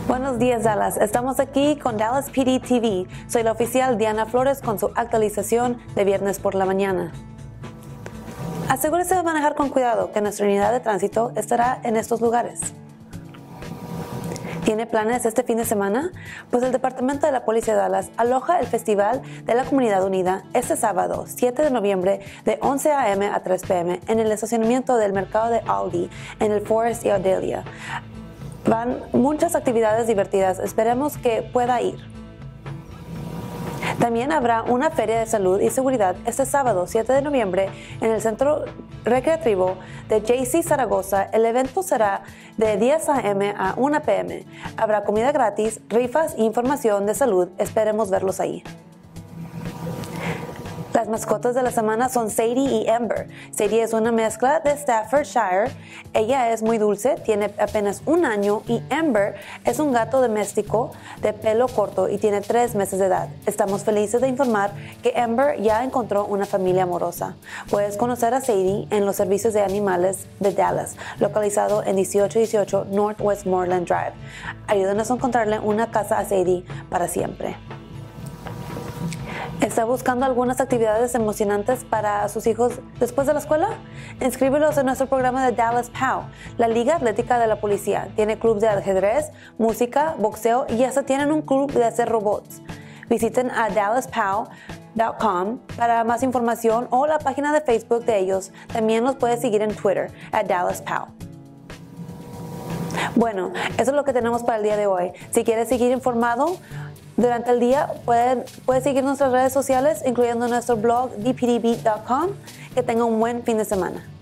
Buenos días, Dallas. Estamos aquí con Dallas PD TV. Soy la oficial Diana Flores con su actualización de viernes por la mañana. Asegúrese de manejar con cuidado, que nuestra unidad de tránsito estará en estos lugares. ¿Tiene planes este fin de semana? Pues el Departamento de la Policía de Dallas aloja el Festival de la Comunidad Unida este sábado, 7 de noviembre, de 11 a.m. a 3 p.m. en el estacionamiento del mercado de Aldi en el Forest y Ardelia. Van muchas actividades divertidas, esperemos que pueda ir. También habrá una feria de salud y seguridad este sábado, 7 de noviembre, en el Centro Recreativo de JC Zaragoza. El evento será de 10 a.m. a 1 p.m. Habrá comida gratis, rifas e información de salud. Esperemos verlos ahí. Las mascotas de la semana son Sadie y Ember. Sadie es una mezcla de Staffordshire. Ella es muy dulce, tiene apenas 1 año, y Ember es un gato doméstico de pelo corto y tiene 3 meses de edad. Estamos felices de informar que Ember ya encontró una familia amorosa. Puedes conocer a Sadie en los servicios de animales de Dallas, localizado en 1818 North Westmoreland Drive. Ayúdanos a encontrarle una casa a Sadie para siempre. ¿Está buscando algunas actividades emocionantes para sus hijos después de la escuela? Inscríbelos en nuestro programa de Dallas POW, la Liga Atlética de la Policía. Tiene club de ajedrez, música, boxeo y hasta tienen un club de hacer robots. Visiten a dallaspow.com para más información o la página de Facebook de ellos. También los puedes seguir en Twitter, @DallasPOW. Bueno, eso es lo que tenemos para el día de hoy. Si quieres seguir informado durante el día, puedes seguir nuestras redes sociales, incluyendo nuestro blog dpdbeat.com. Que tenga un buen fin de semana.